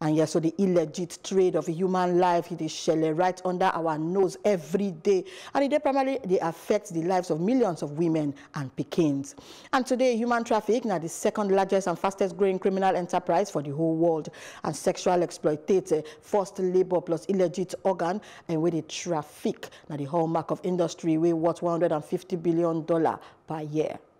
And yes, so the illegit trade of human life, it is shelling right under our nose every day. And it primarily they affect the lives of millions of women and pickins. And today, human trafficking is the second largest and fastest growing criminal enterprise for the whole world. And sexual exploitation, forced labor plus illegit organ, and where they traffic, now the hallmark of industry, we worth $150 billion per year.